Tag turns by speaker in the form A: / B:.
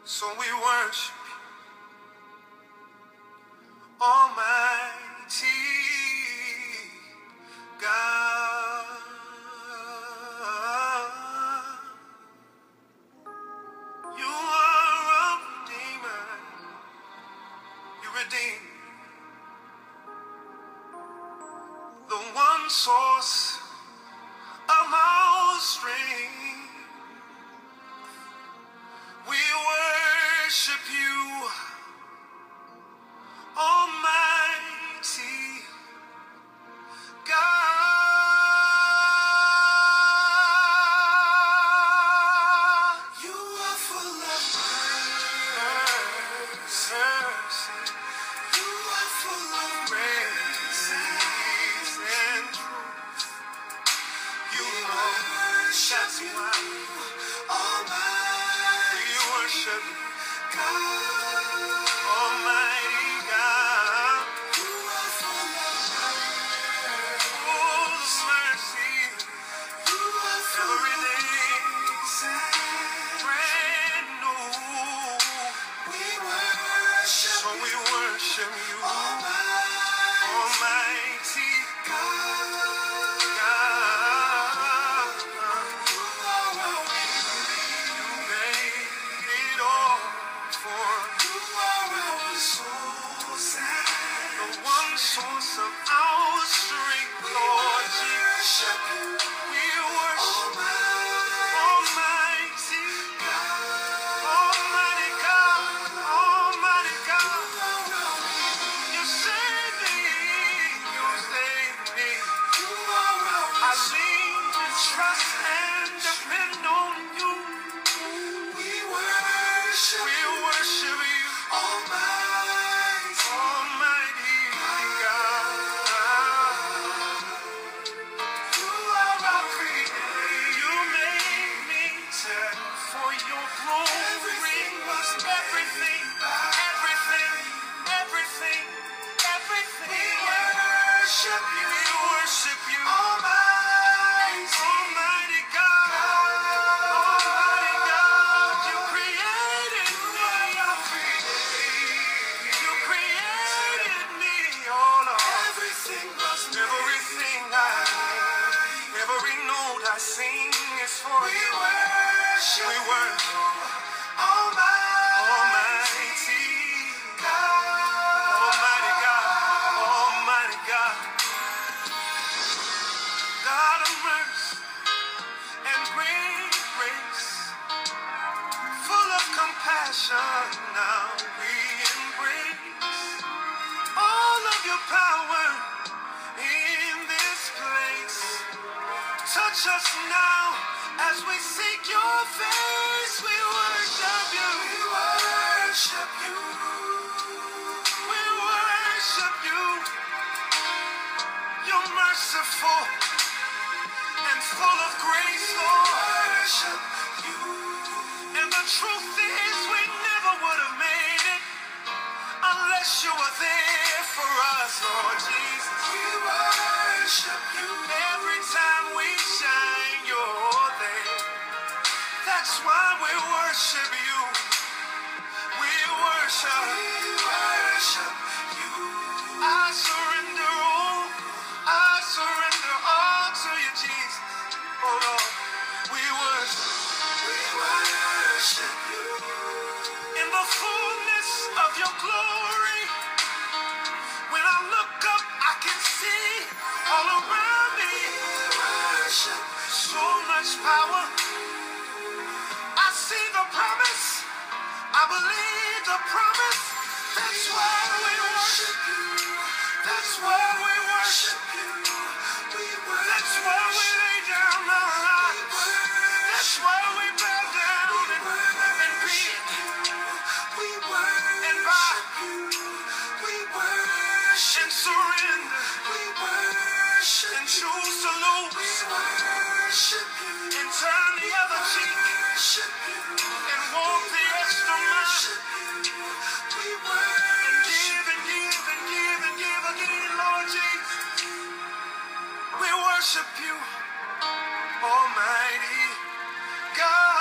A: So we worship Almighty God. You are a redeemer. You redeem the one source of our strength. We worship you, Almighty God. You are full of mercy. You are full of grace and truth. You know that's why Almighty we worship God, Almighty God. You are full of mercy. You are full of grace, brand new. We worship so we worship you, Almighty God. You made it all for you are our source, the one source of our strength, Lord Jesus. We worship Almighty God, Almighty God, Almighty God. You save me, you save me. I lean and trust and depend on you. We worship you, Almighty God. You are our creator. You made me for your glory. Everything, everything, everything. We worship you, Almighty God, Almighty God. You created me, you created me, oh Lord. Every note I sing is for you. We worship Almighty God, Almighty God, Almighty God. God of mercy and great grace, full of compassion, now we embrace all of your power in this place. Touch us now as we seek your face. We worship you. We worship you. We worship you. You're merciful and full of grace, Lord. Worship you. And the truth is we never would have made it unless you were there for us, Lord Jesus. We worship you. Every time we shine, you're there. That's why we worship you. We worship you. I surrender all. I surrender all to you, Jesus. Oh Lord, we worship you. In the fullness of your glory, when I look up, I can see all around me. So much power. I see the promise. I believe the promise. That's why we worship you. That's why we worship you. That's why we lay down our lives. That's why we bow down and beg and bow and surrender and choose to lose and turn the other cheek and walk the extra mile and give and give and give and give again, Lord Jesus. We worship you, Almighty God.